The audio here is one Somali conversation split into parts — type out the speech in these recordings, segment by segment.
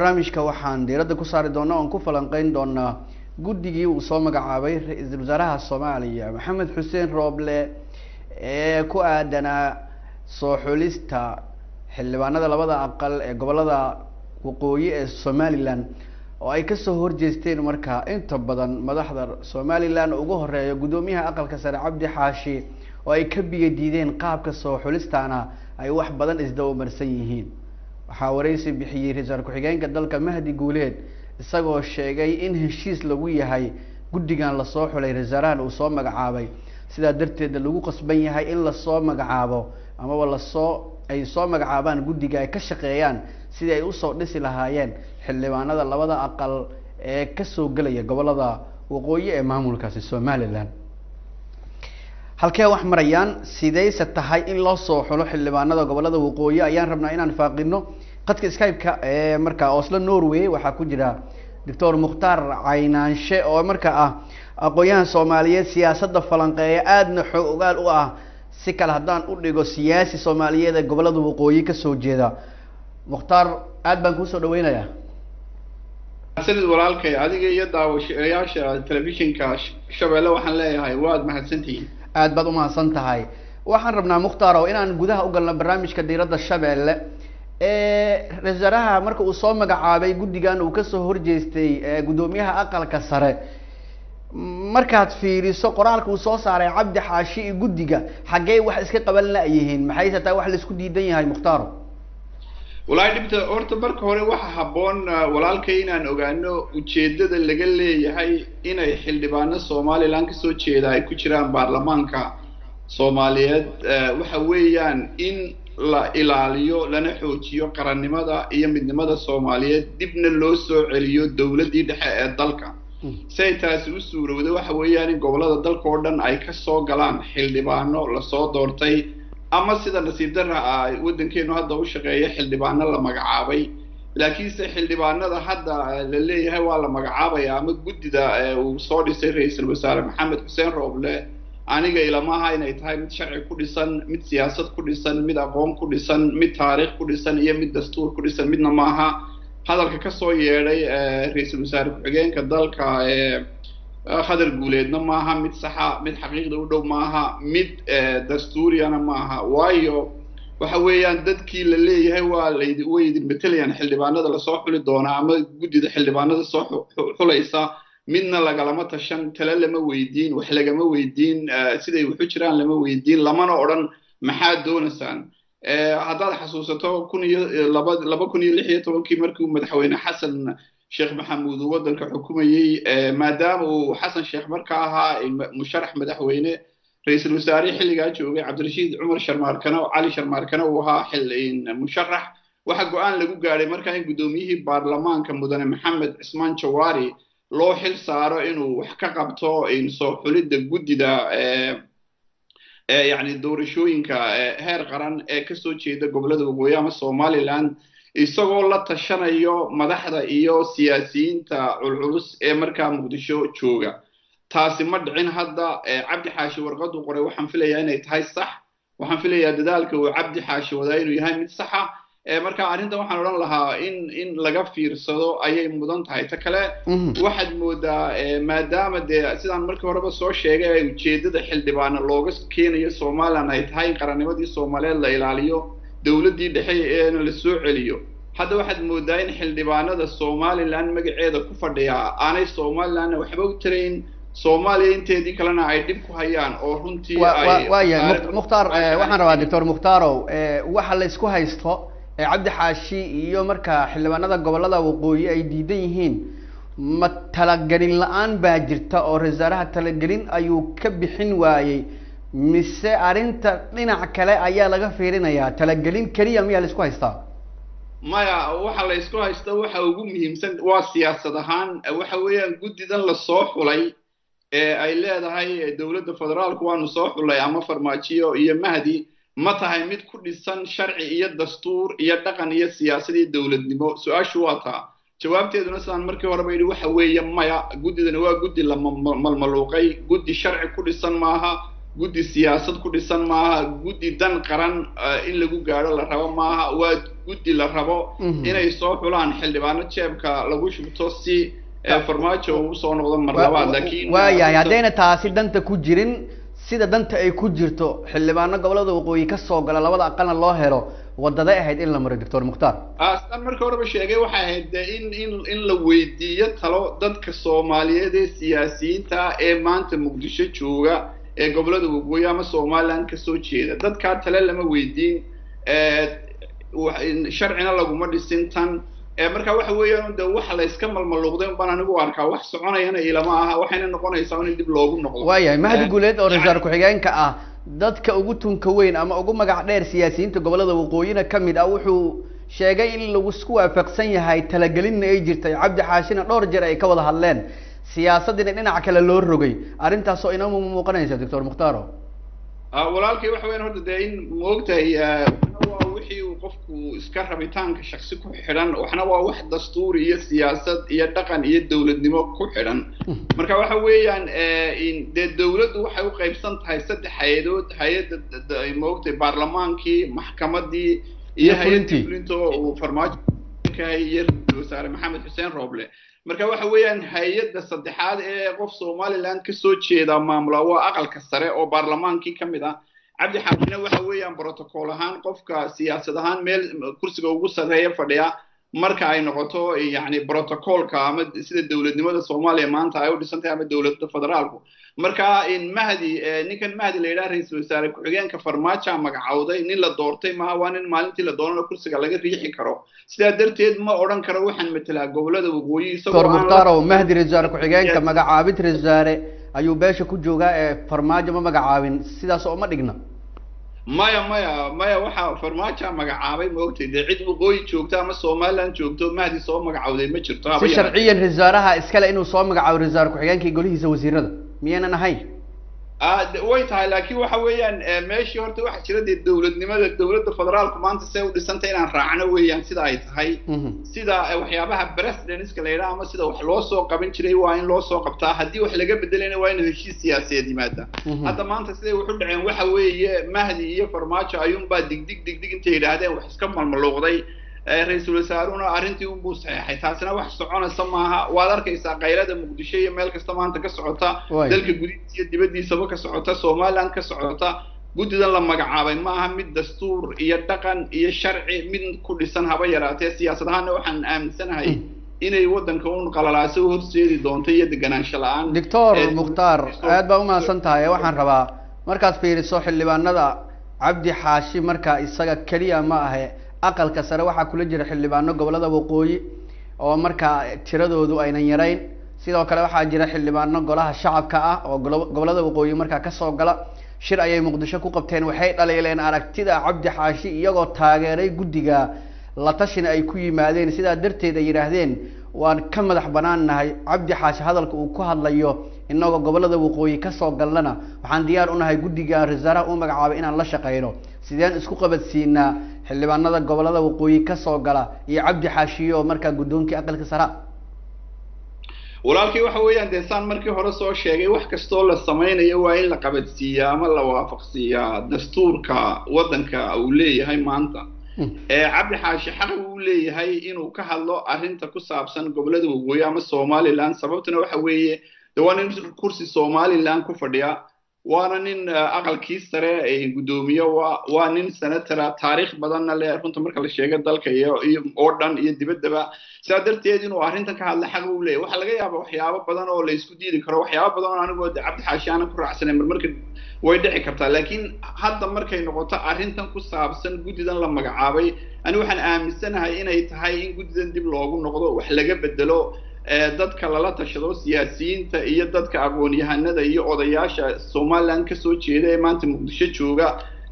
barnaamijka waxaan diiradda ku saari doonaa oon ku falanqeyn doonaa guddigii uu soo magacaabay ra-iisul wasaaraha Soomaaliya Maxamed Xuseen Rooble ee ku aadanaa soo xulista xildhibaanada labada aqal ee gobolada waqooyi ee Somaliland oo ay ka soo horjeesteen markaa inta badan madaxda Somaliland ugu horeeya gudoomiyaha aqalka sare Cabdi Xaashi oo ay ka biyo diideen qaabka soo xulistaana ay wax badan isdaba marsan yihiin waxaa wareysi bixiyay ra-iisul ku-xigeenka dalka Mahdi Guuleed isagoo sheegay in heshiis lagu yahay guddigan la soo xulay ra-iisul uu soo magacaabay sida darteed lagu qasban yahay in la soo magacaabo ama ay soo magacaabaan guddiga ay ka shaqeeyaan sidii ay u soo dhisi lahaayeen xildhibaanada labada aqal ee ka soo galaya gobolada waqooyi ee maamulkaasi Somaliland halkee wax marayaan sidayse tahay in loo soo xulo xildhibaanada gobolada waqooyi ayaan rabnaa inaan faaqino qadka Skype-ka ee markaa Oslo Norway waxaa ku jira Dr. Mukhtaar Caynaanshe oo markaa ah aqoonyahan Soomaaliyeed siyaasadda falanqeeya aadna xog ogaal u ah si kala hadaan u dhigo siyaasi Soomaaliyeed ee gobolada waqooyi ka soo jeeda Mukhtaar aad baan ku soo dhaweynayaa sanad walaalkay adiga iyo daawashayaasha telefishinka Shabeelle waxaan leeyahay waad mahadsantihiin aad baad u mahadsan tahay waxaan rabnaa Mukhtaar oo inaan gudaha u galno barnaamijka diiradda Shabeelle rasaaraha marka uu soo magacaabay guddigan uu ka soo horjeestay gudoomiyaha aqalka sare markaad fiiriso qoraalka uu soo saaray Cabdi Xaashi iyo guddiga xagee wax iska qaban la yihiin maxay tahay wax la isku diidan yahay Mukhtaar walaal dibta horta marka hore waxa haboon walaalkay inaan ogaano ujeedada laga leeyahay inay xildhibaano Soomaaliland ka soo jeeda ay ku jiraan baarlamaanka Soomaaliyeed waxa weeyaan in la ilaaliyo lana xoojiyo qarannimada iyo midnimada Soomaaliyeed dibna loo soo celiyo dawladii dhexe ee dalka say taasi u suurowday waxa weeyaan in gobolada dalka oo dhan ay ka soo galaan xildhibaano la soo doortay ama sida nasiib darra ay wadankeenu hadda u shaqeeyo xildhibaano la magacaabay laakiinse xildhibaanada hadda la leeyahay waa la magacaabaya ama guddida uu soo dhisay ra-iisul wasaare Maxamed Xuseen Rooble aniga ilamaha inay tahay mid sharci ku dhisan mid siyaasad ku dhisan mid aqoon ku dhisan mid taariikh ku dhisan iyo mid dastuur ku dhisan midna maaha hadalka ka soo yeedhay ra-iisul wasaare ku-xigeenka dalka Khadar Guuleedna maaha mid saxa mid xaqiiqda u dhow maaha mid dastuuriyana maaha waayo waxa weeyaan dadkii la leeyahay waa way matalayaan xildhibaanada la soo xuli doona ama guddida xildhibaanada soo xulaysa midna lagalama tashan tala lama weydiin wax lagama weydiin siday wuxuu jiraan lama weydiin lamana oran maxaa doonaysaan haddaad xasuusato 2016 markii madaxweyne Xasan Sheekh Maxamuud wadanka xukumayay maadaama uu Xasan Sheekh markaa ahaa musharax madaxweyne ra'iisul wasaare xilliga joogay Cabdirashiid Cumar Sharmaarkana oo Cali Sharmaarkana uu ahaa xilliin musharax waxa go'aan lagu gaaray markaa in gudoomiyihii baarlamaanka mudane Maxamed Cismaan Jawaari loo xil saaro inuu wax ka qabto in soo xulidda guddida يعني doorashooyinka heer qaran ee ka soo jeeda gobolada waqooyi ama Somaliland isagoo la tashanayo madaxda iyo siyaasiyiinta culculus ee markaa Muqdisho jooga taasi ma dhicin hadda Cabdi Xaashi warqad uu qoray waxaan filayaa inay tahay sax waxaan filayaa dadaalka uu Cabdi Xaashi wadaa inuu yahay mid sax ah marka arinta waxaan oran lahaa in laga fiirsado ayay mudan tahay ta kale waxaad moodaa maadaama sidaan markii horeba soo sheegay ay ujeedada xildhibaano looga keenayo Soomaaliland ay tahay qarannimadii Soomaaliyeed la ilaaliyo dawladii dhexe ee la soo celiyo hadda waxaad moodaa in xildhibaanada Soomaaliland magaceeda ku fadhiya aanay Soomaaliland waxba u tarayn Soomaaliya inteedii kalena ay dib ku hayaan oo runtii ay Mukhtaar waxaan rabaa Dr. Mukhtaaro waxa la isku haysto Cabdi Xaashi iyo markaa xildhibaanada gobolada waqooyi ay diidan yihiin ma talagelin la'aan baa jirta oo rasaaraha talagelin ayuu ka bixin waayay mise arinta dhinac kale ayaa laga fiirinayaa talagelin kaliya miyaa la isku haystaa maya waxa la isku haysto waxa ugu muhiimsan waa siyaasad ahaan waxa weeyaan guddidan la soo xulay ay leedahay dawladda federaalku waanu soo xulay ama farmaajiyo iyo Mahdi ma tahay mid ku dhisan sharci iyo dastuur iyo dhaqan iyo siyaasad iyo dawladnimo su'aashu waa taa jawaabteeduna sidaan markii hore bay waxa weeye maya guddidana waa guddi la malmaluuqay guddi sharci ku dhisan maaha guddi siyaasad ku dhisan maaha guddi dan qaran in lagu gaadho la rabo maaha waa guddi la rabo inay soo xulaan xildhibaano jeebka lagu shubto si farmaajo uu soo noqdo mar labaad laakiin waayahay haddayna taasi danta ku jirin sida danta ay ku jirto xildhibaano gobolada waqooyi ka soo gala labada aqalna loo helo wadada ahayd in la maro doctor Mukhtaar astan marka horeba sheegay waxay ahayd in la weydiiyo talo dadka Soomaaliyeed ee siyaasiyiinta ee maanta Muqdisho jooga ee gobolada waqooyi ama Soomaaliland ka soo jeeda dadka tale lama weydiin sharcina laguma dhisin tan marka waxa weeyaan de wax la iska malmaluuqday baan anigu arkaa wax soconayana ilama aha waxayna noqonaysaa in dib loogu noqdo waayahay Mahdi Guuleed oo ra'iisul ku-xigeenka ah dadka ugu tunka weyn ama ugu magac dheer siyaasiyiinta gobolada waqooyina kamid ah wuxuu sheegay in lagu isku waafaqsan yahay talagelinna ay jirtay Cabdi Xaashina dhowr jeer ay ka wada hadleen siyaasadina dhinac kale loo rogay arintaas oo inoo muuqanaysa doctor Mukhtaar walaalkay waxa weyn horta de in moogtay waa wixii uu qofku iska rabitaanka shakhsi ku xidhan waxna waa wax dastuur iyo siyaasad iyo dhaqan iyo dawladnimo ku xidhan marka waxa weeyaan in de dawladdu waxay u qaybsan tahay saddex hay'adood hay'adda moogtay baarlamaankii maxkamadii iyo hay'adda fulinta oo farmaajo ka iyo wasaare Maxamed Xuseen Rooble marka waxa weeyaan hay'adda saddexaad ee qof Soomaaliland ka soo jeeda maamula waa aqalka sare oo baarlamaankii kamid ah Cabdi Xaashina waxa weeyaan protocol ahaan qofka siyaasad ahaan meel kursiga ugu sareeya fadhiya marka ay noqoto yaani protocolka ama sida dawladnimada Soomaaliya maanta ay u dhisantahay ama dawladda federaalku marka in Mahdi ninkan Mahdi la yiraahdo ra'iisul wasaare ku-xigeenka farmaajo magacawday nin la doortay ma waa nin maalintii la doonana kursiga laga riixi karo sidaa darteed ma oran karo waxaan metelaa gobolada waqooyi isagoo Mukhtaar Mahdi ra'iisul wasaare ku-xigeenka magacaabid ra'iisul wasaare ayuu beesha ku joogaa farmaajo ma magacaabin sidaas oo ma dhigna maya waxa farmaajo magacaabay moogtay cid waqooyi joogta ama Soomaaliland joogto Mahdi soo magacawday ma jirto si sharciyan ra'iisul wasaaraha iskale inuu soo magacaabo ra'iisul wasaare ku-xigeenka golihiisa wasiirada miyana ahayn way tahay laakiin waxa weeyaan meeshii horta waxa jira dawladnimada dawladda federaalku maanta say u dhisantay inaan raacno weeyaan sida ay tahay sida waxyaabaha presidentka la yiraahdo ama sida wax loo soo qaban jiray waa in loo soo qabtaa hadii wax laga bedelayna waa in heshiis siyaasadeed yimaada hadda maanta siday wuxuu dhaceen waxa weeye Mahdi iyo farmaajo ayuun baa digdig intay yiraahdeen wax iska malmaluuqday ra'iisul wasaaruna arintii uu buu saxay taasina wax soconaysa maaha waad arkaysaa qaylada Muqdisho iyo meel kasta maanta ka socota dalka gudihiisa iyo dibadiisaba ka socota Soomaaliland ka socota gudidan la magacaabay maaha mid dastuur iyo dhaqan iyo sharci mid ku dhisan haba yaraatee siyaasadahan waxaan aaminsanahay inay wadanka uu qalalaaso horseedi doonto iyo deganaansho la'aan doctor Mukhtaar aad baa u mahadsantahay waxaan rabaa markaad fiiriso xildhibaanada Cabdi Xaashi marka isaga kaliya ma aha aqalka sare waxa kula jira xildhibaano gobolada waqooyi oo marka tiradoodu aynan yareyn sidoo kale waxa jira xildhibaano golaha shacabka ah oo gobolada waqooyi marka ka soo gala shir ayay Muqdisho ku qabteen waxay dhaleeleen aragtida Cabdi Xaashi iyagoo taageeray guddiga la tashin ay ku yimaadeen sida darteed ay yiraahdeen waan ka madax banaanahay Cabdi Xaashi hadalka uu ku hadlayo inagoo gobolada waqooyi ka soo galnana waxaan diyaar u nahay guddiga ra'iisul uu magacaabay inaan la shaqeyno sideen isku qabadsiinaa xildhibaanada gobolada waqooyi ka soo gala iyo Cabdi Xaashi oo marka gudoonkii aqalka sare walaalkii waxa weeyaan deesaan markii hore soo sheegay wax kasto la sameeyo waa in la qabadsiiyaa ama la waafaqsiiyaa dastuurka wadanka uu leeyahay maanta Cabdi Xaashi xaq uu leeyahay inuu ka hadlo arinta ku saabsan gobolada waqooyi ama Soomaaliland sababtuna waxa weeye dawaan kursi Soomaaliland ku fadhiya waana nin aqalkii sare ee gudoomiye waa nin senatora taariikh badan leh runta marka la sheego dalka iyo oo dhan iyo dibadaba saadarteed inuu arintan ka hadla xaq uu leeyahay waxa laga yaabaa waxyaabo badan oo la isku diidi karo waxyaabo badan oo anigu Cabdi Xaashi aan ku raacsanay marka way dhici kartaa laakiin hadda markay noqoto arintan ku saabsan gudidan la magacaabay ani waxaan aaminsanahay inay tahay in gudidan dib loogu noqdo wax laga bedelo dadka lala tashado siyaasiyiinta iyo dadka aqoon-yahanada iyo odayaasha Soomaaliland ka soo jeeda ee maanta Muqdisho jooga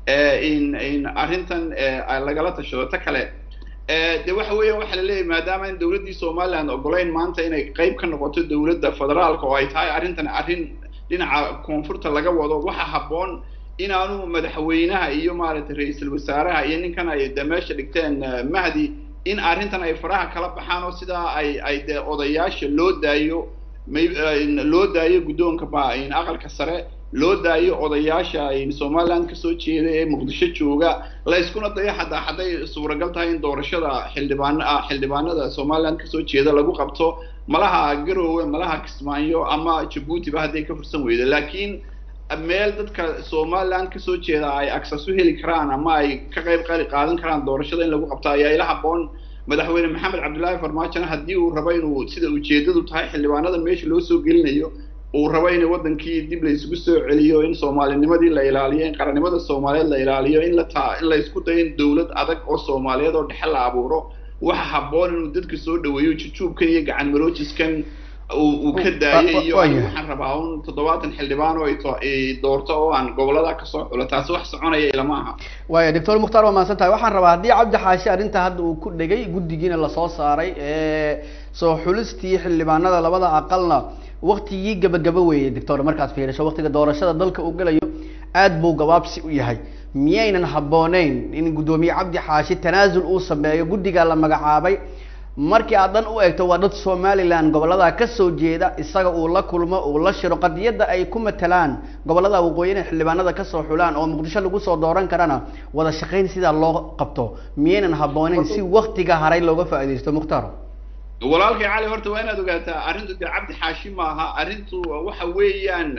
in arintan lagala tashado ta kale de waxa weeye waxa la leeyahay maadaama in dawladda Soomaaliland ogoleyn maanta inay qayb ka noqoto dawladda federaalka oo ay tahay arintan arin dhinaca koonfurta laga wado waxa haboon inaanu madaxweynaha iyo maaragtay ra'iisul wasaaraha iyo ninkan ay dameesha dhigteen Mahdi in arintan ay faraha kala baxaan oo sida ay odayaasha loo daayo gudoonka in aqalka sare loo daayo odayaasha Somaliland ka soo jeeda ee Muqdisho jooga la iskuna dayo hadday suuragal tahay in doorashada xildhibaanada Somaliland ka soo jeeda lagu qabto malaha Garowe malaha Kismaayo ama Djibouti ba hadday ka fursan weydo laakiin meel dadka Somaliland ka soo jeeda ay access u heli karaan ama ay ka qayb qaadan karaan doorashada in lagu qabto ayaa ila haboon madaxweyne Maxamed Cabdullaahi Farmaajo haddii uu rabo inuu sida ujeedadu tahay xildhibaanada meesha loo soo gelinayo uu rabo in wadankii dib la isugu soo celiyo in Soomaalinimadii la ilaaliyo in qarannimada Soomaaliyeed la ilaaliyo in la isku dayo in dawlad adag oo Soomaaliyeed oo dhexe la abuuro waxa haboon inuu dadka soo dhaweeyo jujuubkan iyo gacan maroojiskan uu ka daayay iyo waxaan rabaa un 70 xildhibaan oo ay doorto oo aan gobolada ka soo xulo taas wax soconaya ilama aha waaya Dr. Mukhtaar waa maasantahay waxaan rabaa hadii Cabdi Xaashi arinta hadda uu ku dhigay guddigiina la soo saaray soo xulistii xildhibaanada labada aqalna waqtigii gabagaba weeyay Dr. markaas fiirisho waqtiga doorashada dalka uu galayo aad buu gabaabsi u yahay miyaynan habooneyn in gudoomiye Cabdi Xaashi tanaasul uu sameeyo guddiga la magacaabay markii aadan u eegto waa dad Somaliland gobolada ka soo jeeda isaga uu la kulmo uu la shiro qadiyada ay ku matalaan gobolada waqooyiga xildhibaanada ka soo xulaan oo Muqdisho lagu soo dooran karana wada shaqeyn sida loo qabto miyaynan habooneyn si waqtiga haray looga faa'iideysto Mukhtaar walaalkay cali horta waa inaad ogaataa arrintu Cabdi Xaashi maaha arrintu waxa weeyaan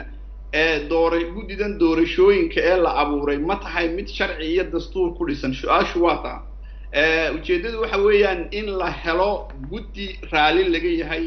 guddidan doorashooyinka ee la abuuray ma tahay mid sharci iyo dastuur ku dhisan su'aashu waa taa ujeedadu waxa weeyaan in la helo guddi raali laga yahay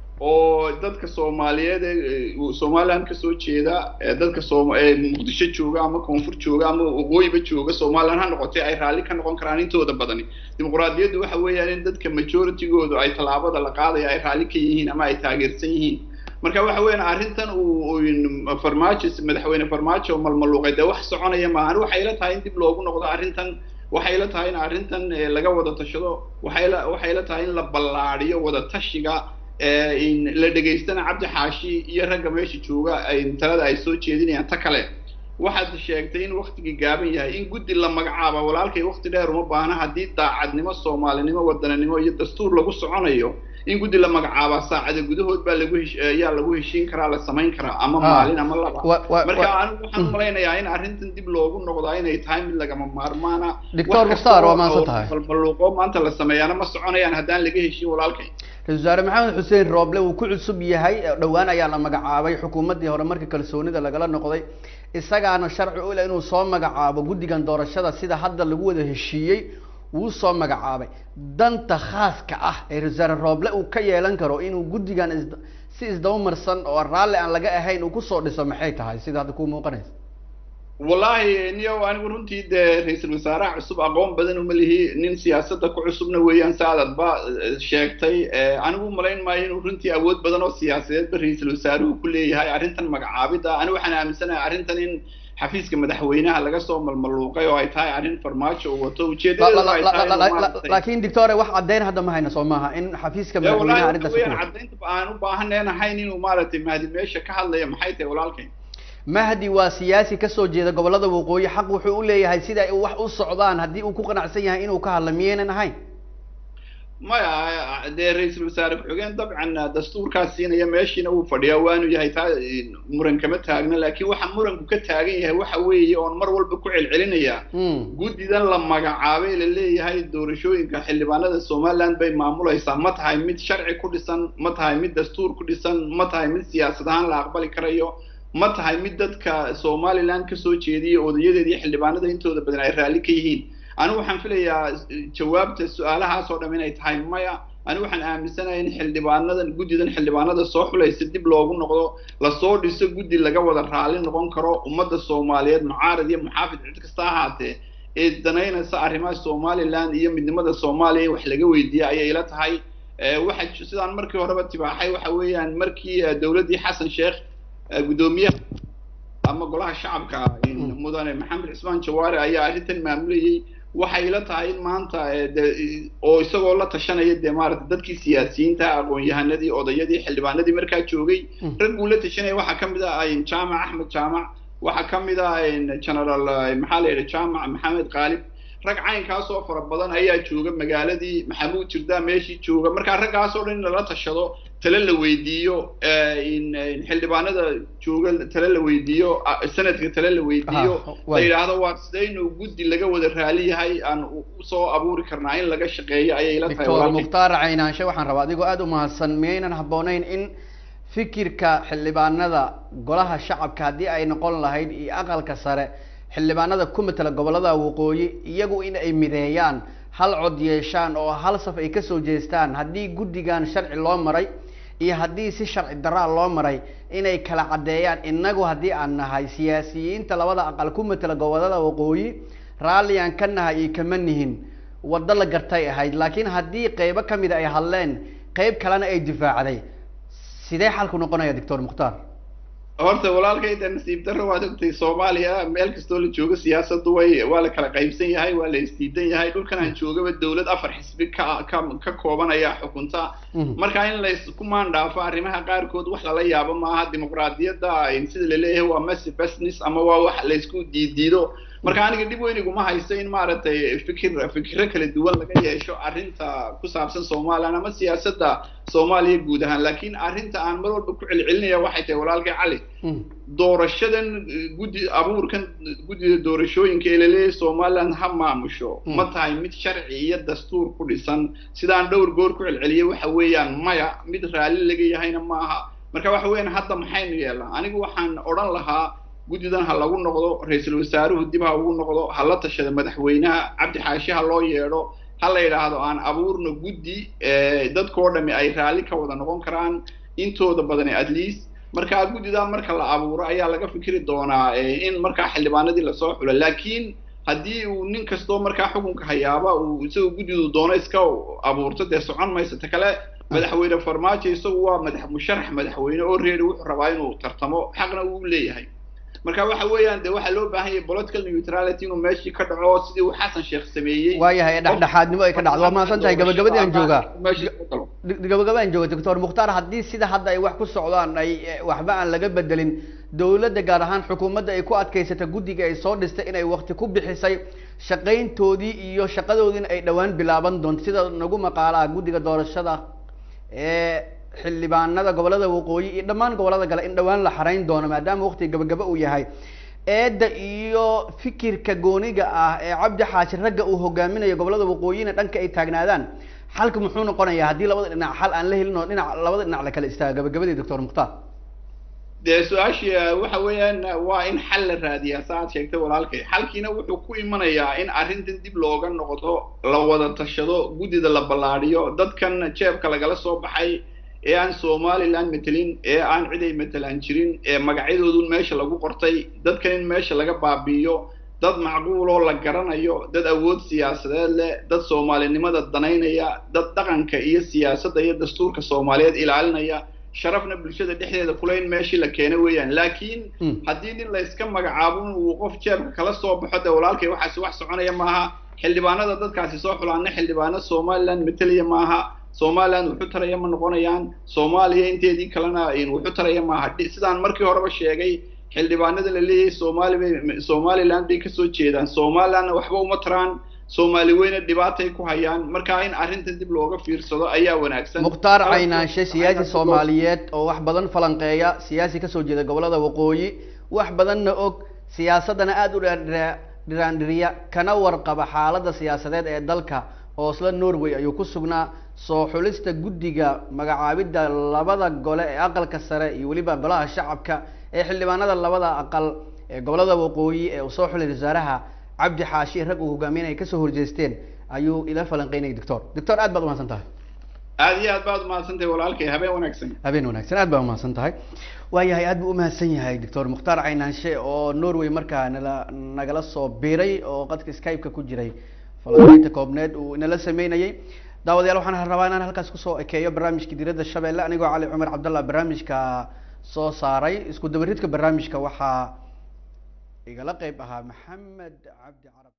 oo dadka Soomaaliyeed Somaliland ka soo jeeda dadka Muqdisho jooga ama koonfur jooga ama waqooyiba jooga Somaliland ha noqotay ay raali ka noqon karaan intooda badani dimuqraadiyaddu waxa weeyaan in dadka majority-goodu ay talaabada la qaadayo ay raali ka yihiin ama ay taageersan yihiin marka waxa weeyaan arrintan uu madaxweyne Farmaajo malmaluuqay wax soconaya ma aha waxa ila tahay in dib loogu noqdo arrintan waxay la tahay in arrintan laga wada tashado waxay la tahay in la ballaariyo wada tashiga in la dhageystana Cabdi Xaashi iyo ragga meesha jooga ay talada ay soo jeedinayaan ta kale waxaad sheegtay in waqtiga gaaban yahay in guddi la magacaabo walaalkay waqti dheer uma baahna haddii daacadnimo Soomaalinimo wadananimo iyo dastuur lagu soconayo in guddi la magacaabo saacada gudahood baa lagu heshiin karaa la samayn karaa ama maalin ama laba marka anigu waxaan malaynayaa in arrintan dib loogu noqdo inay tahay mid lagama maarmaana Dr. Mukhtaar waa maasantahay balbaluuqo maanta la sameeyana ma soconayaan haddaan laga heshiin walaalkay Wasaare Maxamed Xuseen Rooble uu ku cusub yahay dhawaan ayaa la magacaabay xukuumadii hore markii kalsoonida lagala noqday isagaana sharci u leh inuu soo magacaabo guddigan doorashada sida hadda lagu wada heshiiyay wuu soo magacaabay danta khaaska ah ee Wasaare Rooble uu ka yeelan karo inuu guddigan si isdawmarsan oo raali aan laga ahayn uu ku soo dhiso maxay tahay sida hadda ku muuqanaysa wallahi niyo anigu runtii ra'iisul wasaaraha cusub aqoon badan uma lihi nin siyaasadda ku cusubna weeyaan saadad ba sheegtay anigu malayn maayo inuu runtii awood badan oo siyaasadeed ra'iisul wasaaruhu ku leeyahay arrintan magacaabida anigu waxaan aaminsanahay arrintan in xafiiska madaxweynaha laga soo malmaluuqay oo ay tahay arrin Farmaajo oo wato ujeedada laakiin Dr. wax cadeyn hadda ma hayno Soomaha in xafiiska madaxweynaha arrintaas ku cadeynta aan u baahanahay inuu maaragtay Mahdi meesha ka hadlayo maxay tahay walaalkay Mahdi waa siyaasi ka soo jeeda gobolada waqooyi xaq wuxuu u leeyahay sida ay wax u socdaan hadii uu ku qanacsan yahay inuu ka hadlo miyeenan ahayn maya ra'iisul wasaare ku-xigeen dabcan dastuurkaas siinaya meeshiina uu fadhiyaa waanu yahay taa muran kama taagna laakiin waxa muranku ka taagan yahay waxa weeye oon mar walba ku celcelinaya guddidan la magacaabay la leeyahay doorashooyinka xildhibaanada Somaliland bay maamulaysaa ma tahay mid sharci ku dhisan ma tahay mid dastuur ku dhisan ma tahay mid siyaasad ahaan la aqbali karayo ma tahay mid dadka Somaliland ka soo jeediyo odayadeedii xildhibaanada intooda badan ay raali ka yihiin anigu waxaan filayaa jawaabta su'aalahaas oo dhan inay tahay maya anigu waxaan aaminsanahay in guddidan xildhibaanada soo xulaysa dib loogu noqdo la soo dhiso guddi laga wada raali noqon karo ummadda Soomaaliyeed mucaarad iyo muxaafid cid kasta ahaatee ee danaynaysa arrimaha Somaliland iyo midnimada Soomaaliya wax laga weydiiyo ayay ila tahay waxa sidaan markii horeba tibaaxay waxa weeyaan markii dawladdii Xasan Sheekh gudoomiyaha ama golaha shacabka mudane Maxamed Cismaan Jawaari ayaa arrintan maamulayay waxay ila tahay in maanta oo isagoo la tashanaya maaragtay dadkii siyaasiyiinta aqoon-yahanadii odayadii xildhibaanadii markaa joogay rag uu la tashanaya waxa kamid ah Jaamac Axmed Jaamac waxa kamid ah General maxaa la yiraahdaa Jaamac Maxamed Qaalib rag caynkaas oo fara badan ayaa jooga magaaladii Maxamuud Jirda meeshii jooga marka raggaas oo dhan la tashado tala la weydiiyo in xildhibaanada jooga tala la weydiiyo sanadka tala la weydiiyo la yiraahdo waa sidaynu guddi laga wada raali yahay aan u soo abuuri karnaa in laga shaqeeyo ayay la tahay Dr. Mukhtaar Caynaanshe waxaan rabaa adigoo aad u mahadsan miyaynan habboonayn in fikirka xildhibaanada golaha shacabka haddii ay noqon lahayd iyo aqalka sare xildhibaanada ku matala gobolada waqooyi iyagu in ay mideeyaan hal cod yeeshaan oo hal saf ay ka soo jeestaan haddii guddigan sharci loo maray iyo haddii si sharci darra loo maray inay kala cadeeyaan inagu haddii aan nahay siyaasiyiinta labada aqal ku matala gobolada waqooyi raalliyan ka nahay iyo kama nihin waddo la gartay ahayd laakiin haddii qaybo ka mid ay hadleen qayb kalena ay difaacday sidee xalku noqonaya Dr. Mukhtaar horta walaalkayda nasiib darro waad ogtay Soomaaliya meel kastoo la joogo siyaasaddu waa la kala qaybsan yahay waa la isdiidan yahay dhulkan aan joogaba dawlad afar xisbi ka koobanaya xukunta marka in la isku maandhaafo arrimaha qaarkood wax la yaabo maaha dimuqraadiyadda sida la leeyahay waa messy business ama waa wax la isku diidiido marka aniga dib weyn iguma haysto in maaragtay fikirro kala duwan laga yeesho arrinta ku saabsan Soomaaliya ama siyaasadda Soomaaliya guud ahaan laakiin arrinta aan mar walba ku celcelinaya waxay tahay walaalkay Cali doorashadan abuurkan guddida doorashooyinka ee la leeyahay Soomaaliland ha maamusho ma tahay mid sharci iyo dastuur ku dhisan sidaan dhowr goor ku celceliyay waxa weeyaan maya mid raali laga yahayna maaha marka waxa weeyaan hadda maxaynu yeelnaa anigu waxaan odhan lahaa guddidan ha lagu noqdo ra'iisul wasaaruhu dib ha ugu noqdo ha la tashado madaxweynaha Cabdi Xaashi ha loo yeedho ha la yiraahdo aan abuurno guddi dadkoo dhami ay raali ka wada noqon karaan intooda badan at least marka guddida marka la abuuro ayaa laga fikiri doonaa in marka xildhibaanadii la soo xulo laakiin haddii uu nin kasto marka xukunka hayaaba uu isagoo guddidu doono iska abuurto dee socon mayso ta kale madaxweyne Farmaajo isagu waa musharax madaxweyne oo reer wuxuu rabaa inuu tartamo xaqna uu leeyahay marka waxa weeyaan de waxa loo baahan yahay political neutrality inuu meeshii ka dhaco sidii uu Xasan Sheekh sameeyay waayahay dhaxdhaxaadnimo ay ka dhacdo waa maasan tahay gabagabadii aan joogaa gabagabada aan jooga Dr. Mukhtaar haddii sida hadda ay wax ku socdaan ay waxba aan laga bedelin dawladda gaar ahaan xukuumadda ay ku adkaysata guddiga ay soo dhistay inay waqti ku bixisay shaqayntoodii iyo shaqadoodii ay dhawaan bilaaban doonto sida nagu maqaalaha guddiga doorashada xildhibaanada gobolada waqooyi iyo dhammaan gobolada kale in dhawaan la xarayn doono maadaama waqtiga gabagaba uu yahay eedda iyo fikirka gooniga ah ee Cabdi Xaashi ragga uu hogaaminayo gobolada waqooyina dhanka ay taagnaadaan xalku muxuu noqonayaa haddii labada dhinac xal aan la helin oo labada dhinac la kala istaago gabagabadii Dr. Mukhtaar dee su-aashii waxa weeyaan waa in xal la raadiyaa saaad sheegtay walaalkay xalkiina wuxuu ku imanayaa in arrintan dib looga noqdo la wada tashado guddida la ballaadhiyo dadkan jeebka lagala soo baxay ee aan Somaliland metelin ee aan cid ay metelaan jirin ee magacyadoodu meesha lagu qortay dadkan in meesha laga baabiyo dad macquul oo la garanayo dad awood siyaasadeed leh dad Soomaalinimada danaynaya dad dhaqanka iyo siyaasadda iyo dastuurka Soomaaliyeed ilaalinaya sharafna bulshada dhexdeeda kulayn meeshii la keenay weeyaan laakiin haddii nin la iska magacaabo uu qof jeebka kala soo baxo de walaalkay waxaas wax soconaya maaha xildhibaanada dadkaasi soo xulaana xildhibaano Somaliland metelaya maaha Somaliland wuxuu taraya ma noqonayaan Soomaaliya inteedii kalena wuxuu taraya maaha sidaan markii horeba sheegay xildhibaanada la leeyahay Somaliland bay ka soo jeedaan Somaliland waxba uma taraan Soomaali weyna dhibaatay ku hayaan marka in arrintan dib looga fiirsado ayaa wanaagsan Mukhtaar Caynaanshe siyaasi Soomaaliyeed oo wax badan falanqeeya siyaasi ka soo jeeda gobolada waqooyi wax badanna og siyaasadana aad u dhiraandhiriya kana warqaba xaaladda siyaasadeed ee dalka oo isla Norway ayuu ku sugnaa soo xulista guddiga magacaabidda labada gole ee aqalka sare iyo waliba golaha shacabka ee xildhibaanada labada aqal ee gobolada waqooyi ee uu soo xulay wasaaraha Cabdi Xaashi rag uu hogaaminay ka soo horjeesteen ayuu ila falanqeynay Dr. aad baad u mahadsan tahay aad iyo aad baad u mahadsan tahay walaalkay habeen wanaagsan aad baad u mahadsan tahay waayahay aad buu u mahadsan yahay Dr. Mukhtaar Caynaanshe oo Norway markaa nagala soo biiray oo qadka Skype-ka ku jiray falanqeynta koobneed uu inala sameynayay daawadayaal waxaan rabaa inaan halkaas ku soo ekeeyo barnaamijka diiradda Shabeelle anigoo Cali Cumar Cabdallah barnaamijka soo saaray isku dabaridka barnaamijka waxaa igala qayb ahaa Maxamed Cabdi Carab